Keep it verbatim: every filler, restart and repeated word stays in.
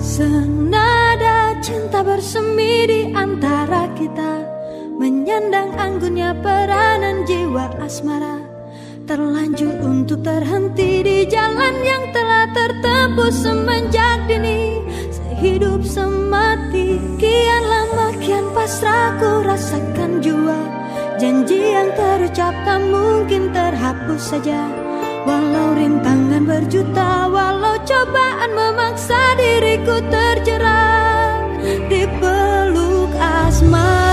Senada cinta bersemi di antara kita, menyandang anggunnya peranan jiwa asmara. Terlanjur untuk terhenti di jalan yang telah tertempuh semenjak dini. Sehidup semati, kian lama kian pasrah ku rasakan jua. Janji yang terucap tak mungkin terhapus saja. Walau rintangan berjuta, walau cobaan memaksa diriku terjerat di peluk asmara.